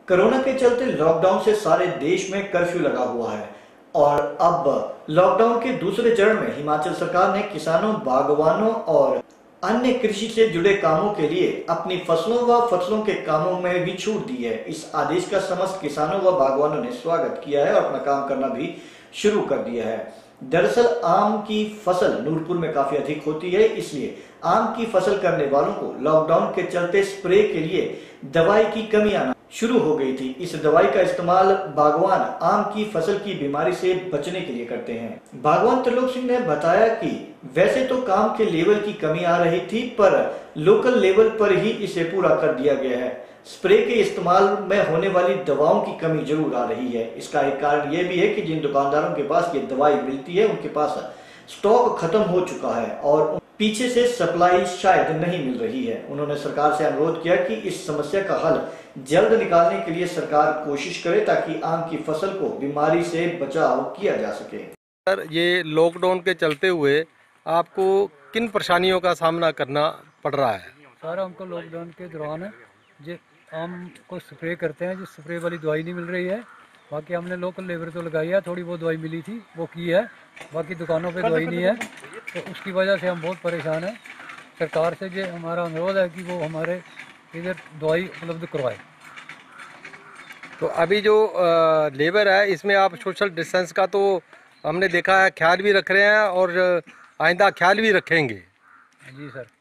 Corona के चलते lockdown से सारे देश में कर्फ्यू लगा हुआ है और अब लॉकडाउन के दूसरे चरण में हिमाचल सरकार ने किसानों, बागवानों और अन्य कृषि से जुड़े कामों के लिए अपनी फसलों व फसलों के कामों में भी छूट दी है। इस आदेश का समस्त किसानों व बागवानों ने स्वागत किया है और अपना काम करना भी शुरू कर दिया है। दरअसल आम की फसल नूरपुर में काफी अधिक होती है, इसलिए आम की फसल करने वालों को लॉकडाउन के चलते स्प्रे के लिए दवाई की कमी आना शुरू हो गई थी। इस दवाई का इस्तेमाल बागवान आम की फसल की बीमारी से बचने के लिए करते हैं। बागवान त्रिलोक सिंह ने बताया कि वैसे तो काम के लेवल की कमी आ रही थी, पर लोकल लेवल पर ही इसे पूरा कर दिया गया है। स्प्रे के इस्तेमाल में होने वाली दवाओं की कमी जरूर आ रही है। इसका एक कारण यह भी है कि जिन दुकानदारों के पास ये दवाई मिलती है उनके पास स्टॉक खत्म हो चुका है और पीछे से सप्लाई शायद नहीं मिल रही है। उन्होंने सरकार से अनुरोध किया कि इस समस्या का हल जल्द निकालने के लिए सरकार कोशिश करे ताकि आम की फसल को बीमारी से बचाव किया जा सके। सर, ये लॉकडाउन के चलते हुए आपको किन परेशानियों का सामना करना पड़ रहा है? सर, हमको लॉकडाउन के दौरान जो आम को स्प्रे करते हैं, जो स्प्रे वाली दवाई नहीं मिल रही है। बाकी हमने लोकल लेबर तो लगाई है, थोड़ी बहुत दवाई मिली थी वो की है, बाकी दुकानों पे दवाई नहीं है, तो उसकी वजह से हम बहुत परेशान हैं। सरकार से जो हमारा अनुरोध है कि वो हमारे इधर दवाई उपलब्ध करवाए। तो अभी जो लेबर है इसमें आप सोशल डिस्टेंस का तो हमने देखा है ख्याल भी रख रहे हैं और आइंदा ख्याल भी रखेंगे। जी सर।